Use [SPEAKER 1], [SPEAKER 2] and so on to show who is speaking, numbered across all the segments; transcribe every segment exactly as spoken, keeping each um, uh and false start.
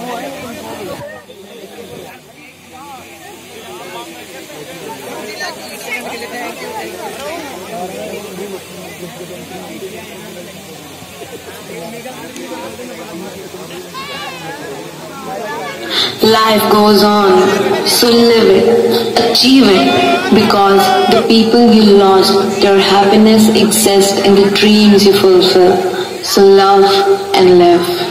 [SPEAKER 1] Life goes on, so live it, achieve it, because the people you lost, their happiness exists in the dreams you fulfill. So love and live.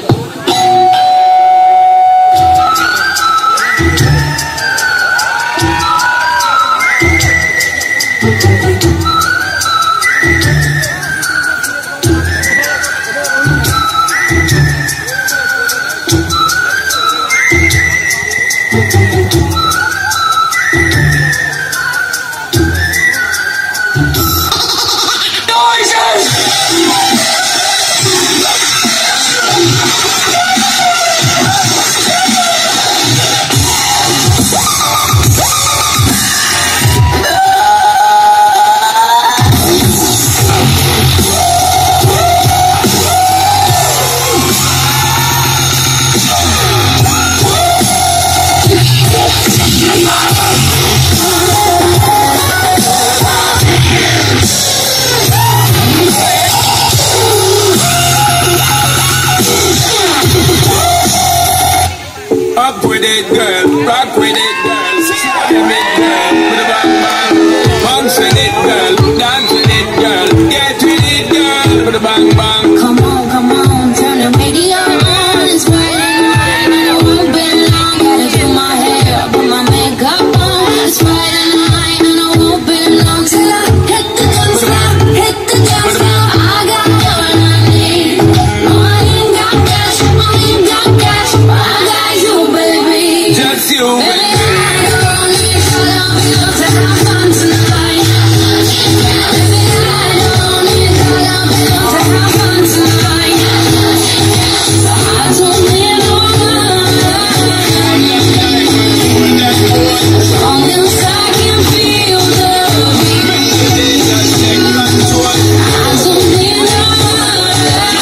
[SPEAKER 2] Rock with it, girl. Rock with it, girl. Give it, girl. With a bang bang. Bounce with it, girl. Dance with it, girl. Get with it, girl. With a bang bang.
[SPEAKER 3] Come on, come on, turn the radio on. It's Friday night and I won't be long. Gotta do my hair, put my makeup on. It's Friday night and I won't be long till I hit the dance floor, hit the dance floor. I got what I need. No, I ain't got cash, I ain't got cash, but I got you, baby.
[SPEAKER 2] Just you,
[SPEAKER 3] baby. I don't need your love enough to have fun tonight. Baby, I don't need your love enough to have fun tonight. So I don't need no one. As long as I can feel the beat. I don't need no one.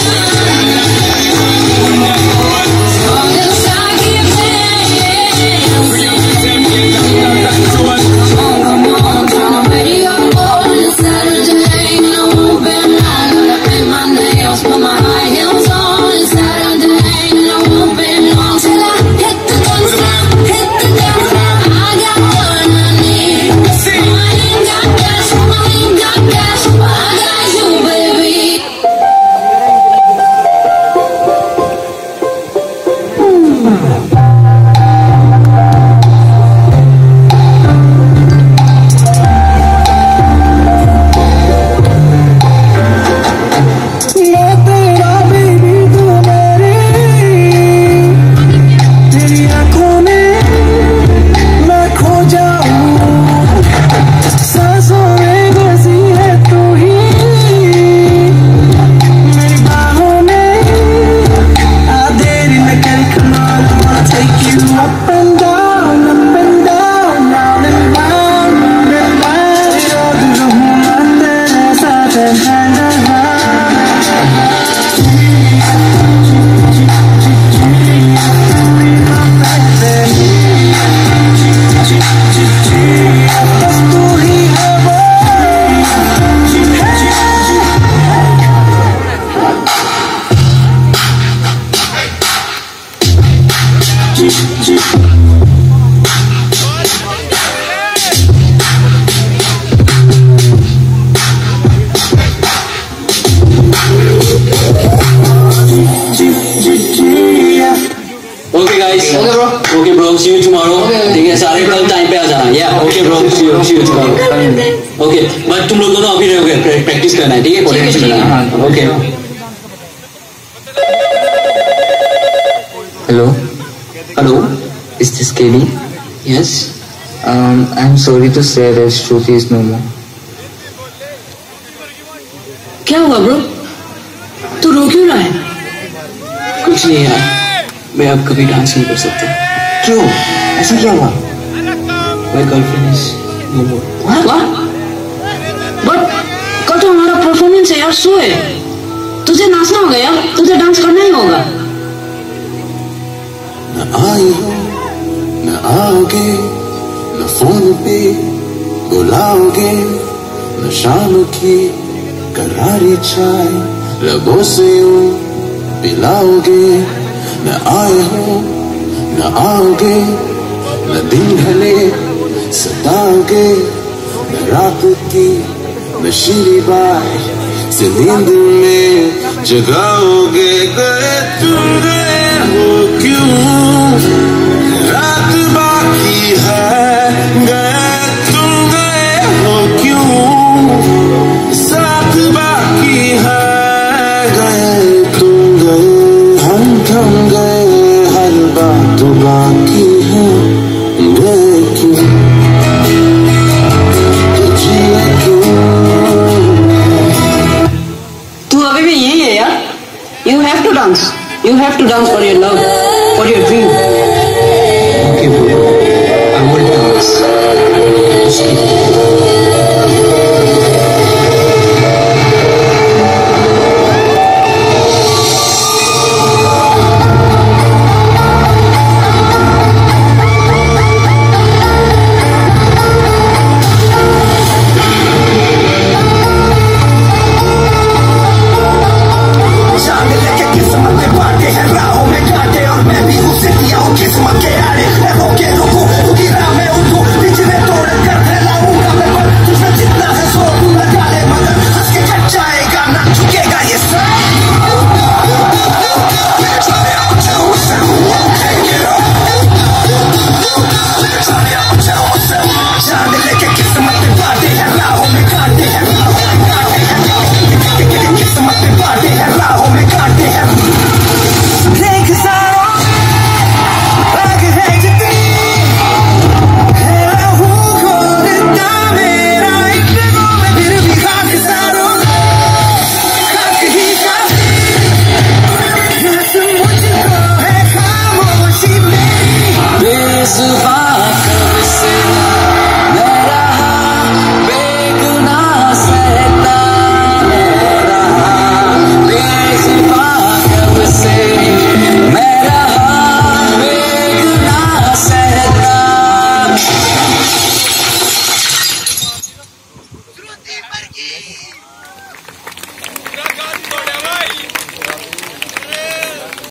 [SPEAKER 3] As long as I keep dancing. Come on, come on, turn the radio on. It's Saturday and I won't be long. Gotta paint my nails, put my high heels on. It's Saturday and I won't be long till I hit the dance floor, hit the dance floor. I got what I need. No, I ain't got cash, I ain't got cash, but I got you, baby.
[SPEAKER 4] मैं तेरा baby तू मेरी तेरी आंखों में मैं खो जाऊं सांसों में बसी है तू ही मेरी बाहों में आधे दिन कर come on I wanna take you up and down up and down round and round round and round रोज रहूं मैं तेरे साथ hand in hand
[SPEAKER 5] Okay guys.
[SPEAKER 6] Okay bro.
[SPEAKER 5] Okay bro. See you tomorrow. ठीक है सारे कल टाइम पे आ जाना. Yeah. Okay bro. See you. See you tomorrow. Okay. But तुम लोग दोनों अभी रहोगे. प्रैक्टिस करना है. ठीक है. कोऑर्डिनेशन करना है. Okay.
[SPEAKER 6] Hello,
[SPEAKER 5] Hello.
[SPEAKER 6] is this Kelly?
[SPEAKER 5] Yes.
[SPEAKER 6] Um, I'm sorry to say that Shruti is no more.
[SPEAKER 1] क्या हुआ ब्रो? तू रो क्यों रहा है?
[SPEAKER 5] कुछ नहीं यार. मैं अब कभी डांस नहीं कर सकता.
[SPEAKER 6] क्यों? ऐसा क्या हुआ?
[SPEAKER 5] My girlfriend is no more.
[SPEAKER 1] What? But कल तो हमारा परफॉर्मेंस है यार, शो है. तुझे नाचना होगा यार, तुझे डांस करना ही होगा.
[SPEAKER 7] बुलाओगे न फोन पे बुलाओगे न शाम की करारी चाय लबों से यूं पिलाओगे न आए हो न आओगे न दिन ढले सताओगे न रात की नशीली बात से नींद में जगाओगे। गए तुम गए हो क्यों रात बाकी है गए तुम गए हो क्यों साथ बाकी है गए तुम गए हम थम गए हर बात बाकी है गए क्यों जिए क्यों।
[SPEAKER 1] तू अभी भी यही है यार। You have to dance. You have to dance for your love.